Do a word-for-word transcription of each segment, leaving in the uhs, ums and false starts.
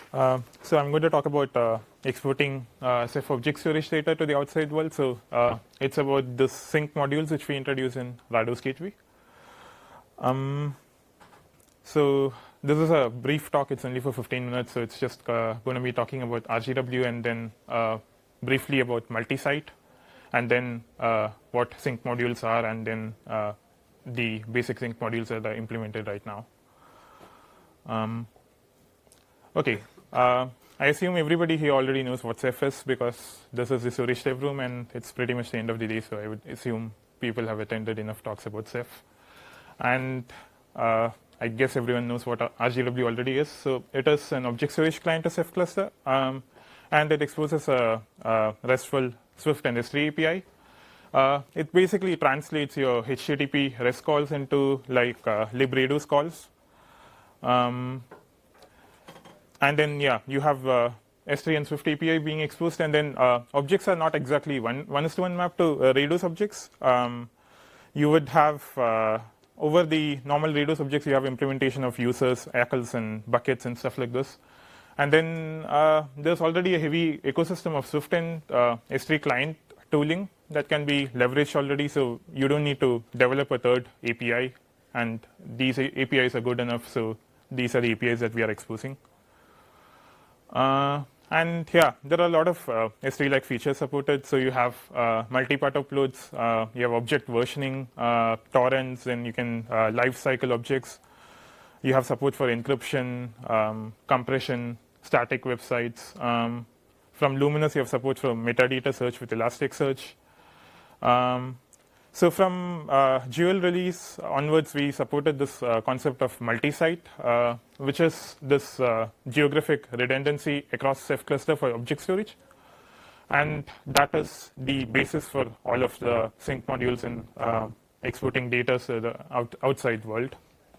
Uh, so I'm going to talk about uh, exporting uh, Ceph Object Storage data to the outside world. So uh, it's about the sync modules which we introduce in Rados Gateway. Um, so this is a brief talk. It's only for fifteen minutes. So it's just uh, going to be talking about R G W and then uh, briefly about multi-site, and then uh, what sync modules are, and then uh, the basic sync modules that are implemented right now. Um, okay. Uh, I assume everybody here already knows what Ceph is because this is the storage dev room and it's pretty much the end of the day, so I would assume people have attended enough talks about Ceph. And uh, I guess everyone knows what R G W already is. So it is an object storage client to Ceph cluster, um, and it exposes a, a RESTful Swift and S three A P I. Uh, it basically translates your H T T P REST calls into like uh, librados calls. Um, And then, yeah, you have uh, S three and Swift A P I being exposed, and then uh, objects are not exactly one one is to one map to uh, Rados objects. Um, you would have uh, over the normal Rados objects, you have implementation of users, A C Ls, and buckets and stuff like this. And then uh, there's already a heavy ecosystem of Swift and uh, S three client tooling that can be leveraged already. So you don't need to develop a third A P I, and these A P Is are good enough. So these are the A P Is that we are exposing. Uh, and yeah, there are a lot of uh, S three-like features supported. So you have uh, multi-part uploads, uh, you have object versioning, uh, torrents, and you can uh, life cycle objects. You have support for encryption, um, compression, static websites. Um, from Luminous, you have support for metadata search with ElasticSearch. Um, So from uh, Jewel release onwards, we supported this uh, concept of multi-site, uh, which is this uh, geographic redundancy across Ceph cluster for object storage. And that is the basis for all of the sync modules in uh, exporting data to the out outside world.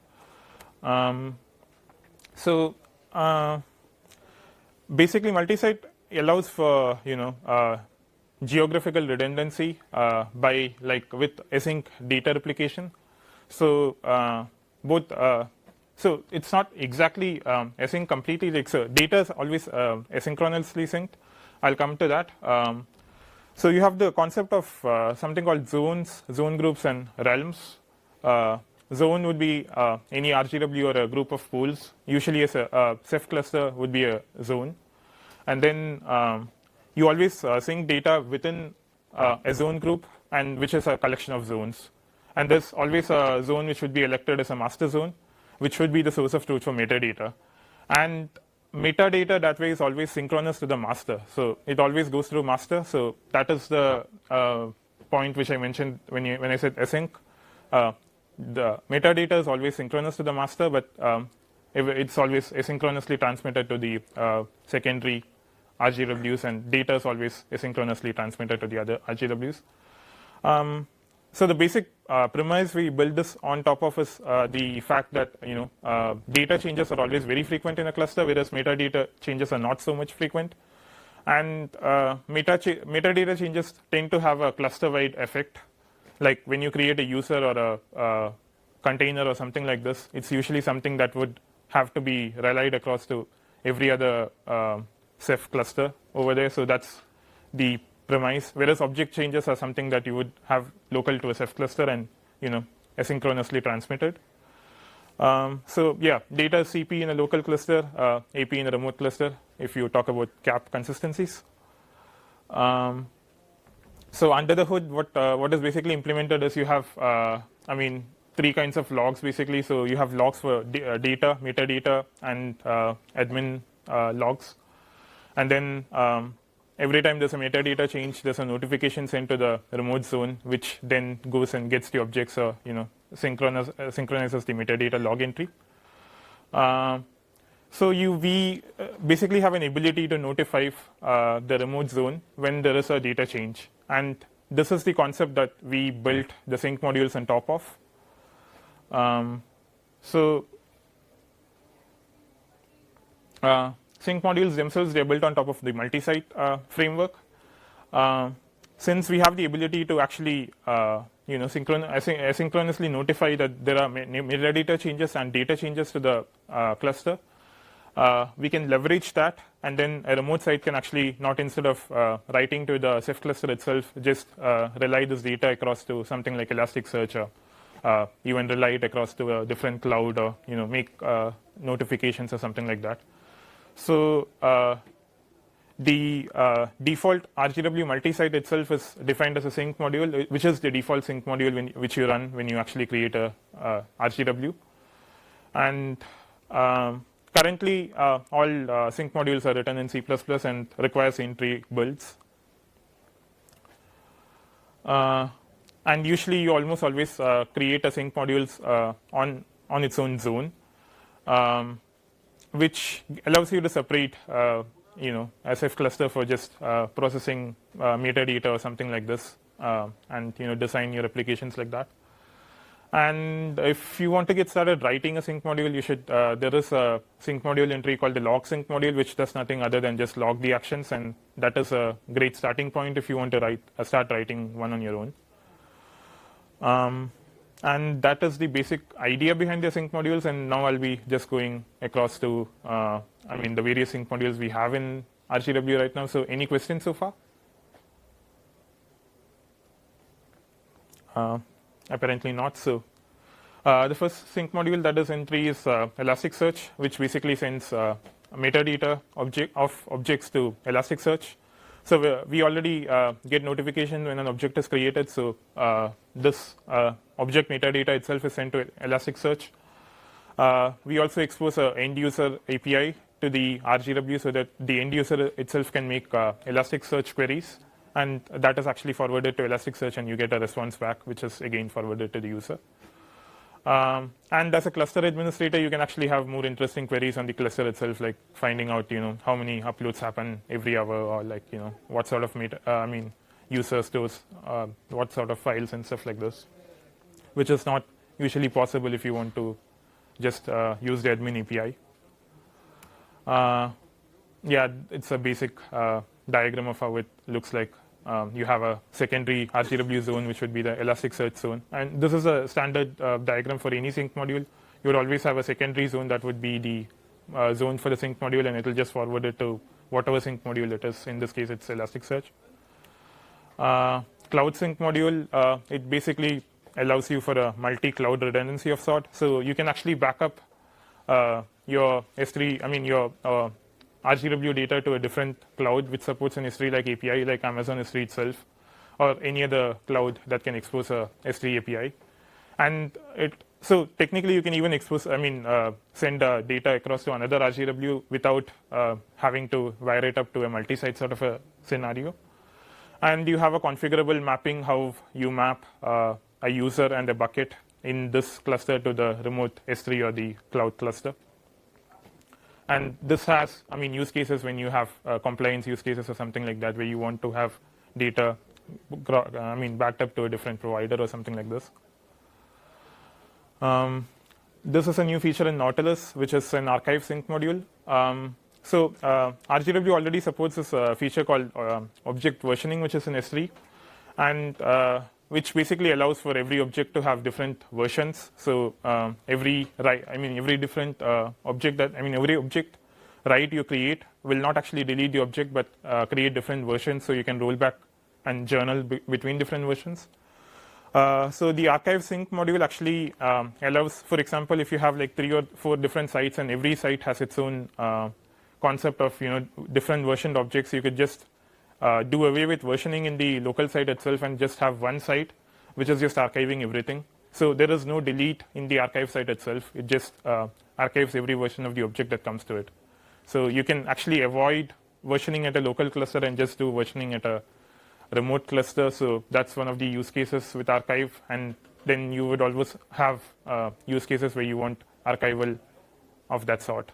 Um, so uh, basically, multi-site allows for, you know, uh, geographical redundancy uh, by like with async data replication. So uh, both uh, so it's not exactly um, async completely, like so data is always uh, asynchronously synced. I'll come to that. Um, so you have the concept of uh, something called zones, zone groups, and realms. Uh, zone would be uh, any R G W or a group of pools. Usually as a, a Ceph cluster would be a zone, and then um, you always uh, sync data within uh, a zone group, and which is a collection of zones. And there's always a zone which would be elected as a master zone, which would be the source of truth for metadata. And metadata that way is always synchronous to the master. So it always goes through master. So that is the uh, point which I mentioned when, you, when I said async. Uh, the metadata is always synchronous to the master, but um, it's always asynchronously transmitted to the uh, secondary R G Ws, and data is always asynchronously transmitted to the other R G Ws. Um, so the basic uh, premise we build this on top of is uh, the fact that you know uh, data changes are always very frequent in a cluster, whereas metadata changes are not so much frequent. And uh, meta cha metadata changes tend to have a cluster-wide effect. Like when you create a user or a uh, container or something like this, it's usually something that would have to be relied across to every other uh, Ceph cluster over there. So that's the premise. Whereas object changes are something that you would have local to a Ceph cluster and you know asynchronously transmitted. Um, so yeah, data is C P in a local cluster, uh, A P in a remote cluster. If you talk about cap consistencies. Um, so under the hood, what uh, what is basically implemented is you have, uh, I mean, three kinds of logs basically. So you have logs for uh, data, metadata, and uh, admin uh, logs. And then um, every time there's a metadata change, there's a notification sent to the remote zone, which then goes and gets the objects, or you know, synchronizes, uh, synchronizes the metadata log entry. Uh, so you we uh, basically have an ability to notify uh, the remote zone when there is a data change, and this is the concept that we built the sync modules on top of. Um, so. Uh, Sync modules themselves, they are built on top of the multi-site uh, framework. Uh, since we have the ability to actually, uh, you know, synchron asynchronously notify that there are metadata changes and data changes to the uh, cluster, uh, we can leverage that, and then a remote site can actually not, instead of uh, writing to the Ceph cluster itself, just uh, relay this data across to something like Elasticsearch, or uh, even relay it across to a different cloud, or you know make uh, notifications or something like that. So uh, the uh, default R G W multi-site itself is defined as a sync module, which is the default sync module when, which you run when you actually create a uh, R G W. And um, currently, uh, all uh, sync modules are written in C plus plus and require entry builds. Uh, and usually, you almost always uh, create a sync modules uh, on on its own zone, um, which allows you to separate, uh, you know, a Ceph cluster for just uh, processing uh, metadata or something like this, uh, and you know, design your applications like that. And if you want to get started writing a sync module, you should. Uh, there is a sync module entry called the log sync module, which does nothing other than just log the actions, and that is a great starting point if you want to write uh, start writing one on your own. Um, and that is the basic idea behind the sync modules. And now I'll be just going across to, uh, I mean, the various sync modules we have in R G W right now. So, any questions so far? Uh, Apparently not. So, uh, the first sync module that is entry is uh, Elasticsearch, which basically sends uh, metadata object of objects to Elasticsearch. So we, we already uh, get notification when an object is created. So uh, this uh, object metadata itself is sent to Elasticsearch. Uh, we also expose a end user A P I to the R G W so that the end user itself can make uh, Elasticsearch queries. And that is actually forwarded to Elasticsearch, and you get a response back, which is again forwarded to the user. Um, and as a cluster administrator, you can actually have more interesting queries on the cluster itself, like finding out, you know, how many uploads happen every hour, or like, you know, what sort of meta, uh, I mean, user stores, uh, what sort of files and stuff like this, which is not usually possible if you want to just uh, use the admin A P I. Uh, yeah, it's a basic uh, diagram of how it looks like. Um, you have a secondary R G W zone, which would be the Elasticsearch zone. And this is a standard uh, diagram for any sync module. You would always have a secondary zone that would be the uh, zone for the sync module, and it will just forward it to whatever sync module it is. In this case, it's Elasticsearch. Uh, Cloud Sync module, uh, it basically allows you for a multi-cloud redundancy of sort. So you can actually back up uh, your S three, I mean, your uh, R G W data to a different cloud which supports an S three like A P I, like Amazon S three itself, or any other cloud that can expose a S three A P I. And it so technically you can even expose, I mean, uh, send uh, data across to another R G W without uh, having to wire it up to a multi-site sort of a scenario. And you have a configurable mapping how you map uh, a user and a bucket in this cluster to the remote S three or the cloud cluster. And this has, I mean, use cases when you have uh, compliance use cases or something like that, where you want to have data, I mean, backed up to a different provider or something like this. Um, this is a new feature in Nautilus, which is an archive sync module. Um, so uh, R G W already supports this uh, feature called uh, object versioning, which is in S three, and uh, which basically allows for every object to have different versions. So um, every right, I mean every different uh, object that I mean every object right you create will not actually delete the object, but uh, create different versions. So you can roll back and journal be between different versions. Uh, so the archive sync module actually um, allows, for example, if you have like three or four different sites and every site has its own uh, concept of you know different versioned objects, you could just Uh, do away with versioning in the local site itself and just have one site which is just archiving everything. So there is no delete in the archive site itself. It just uh, archives every version of the object that comes to it. So you can actually avoid versioning at a local cluster and just do versioning at a remote cluster. So that's one of the use cases with archive. And then you would always have uh, use cases where you want archival of that sort.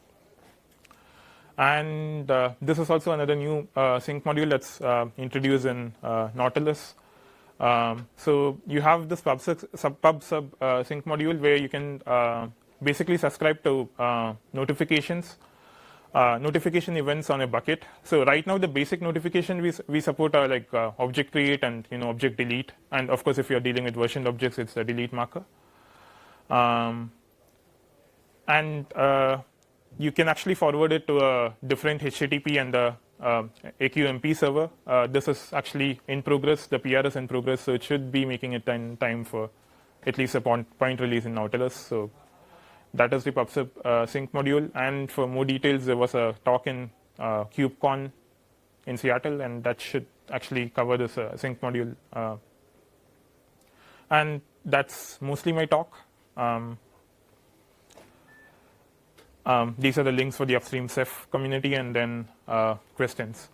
And uh, this is also another new uh, sync module that's uh, introduced in uh, Nautilus. Um, so you have this pub sub, sub, pub sub uh, sync module where you can uh, basically subscribe to uh, notifications, uh, notification events on a bucket. So right now the basic notification we, we support are like uh, object create and you know object delete. And of course if you're dealing with versioned objects, it's the delete marker. Um, and uh, you can actually forward it to a different H T T P and the uh, A Q M P server. Uh, this is actually in progress. The P R is in progress, so it should be making it in time for at least a point, point release in Nautilus. So that is the PubSub uh, sync module. And for more details, there was a talk in uh, KubeCon in Seattle, and that should actually cover this uh, sync module. Uh, and that's mostly my talk. Um, um, these are the links for the upstream Ceph community, and then uh, questions.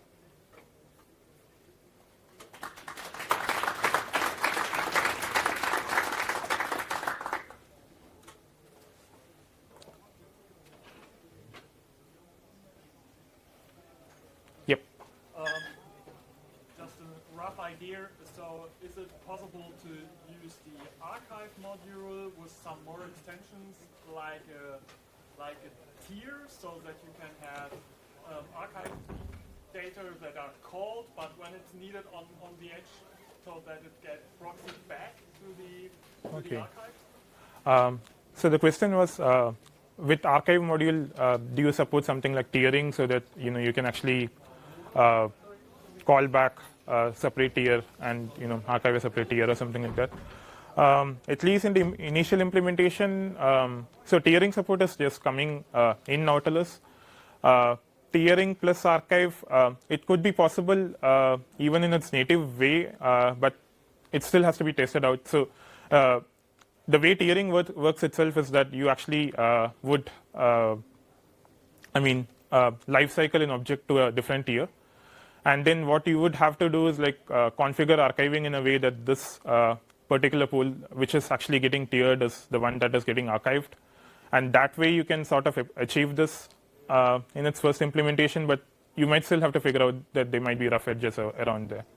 Yep. Um, just a rough idea. So, is it possible to use the archive module with some more extensions, like a, like a tier, so that you can have um, archive data that are called, but when it's needed on, on the edge, so that it gets proxied back to the, to okay. the archive? Um, so the question was, uh, with archive module, uh, do you support something like tiering so that you know you can actually uh, call back a separate tier and you know archive a separate tier or something like that? Um, at least in the initial implementation, um, so tiering support is just coming uh, in Nautilus. Uh, tiering plus archive, uh, it could be possible uh, even in its native way, uh, but it still has to be tested out. So uh, the way tiering work, works itself is that you actually uh, would, uh, I mean, uh, life cycle an object to a different tier. And then what you would have to do is like uh, configure archiving in a way that this uh, particular pool, which is actually getting tiered, is the one that is getting archived. And that way you can sort of achieve this uh, in its first implementation, but you might still have to figure out that there might be rough edges around there.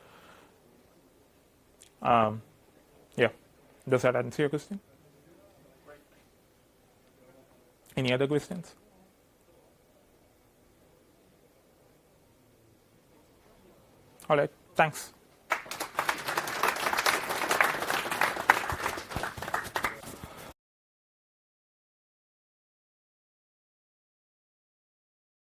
Um, yeah, does that answer your question? Any other questions? All right, thanks.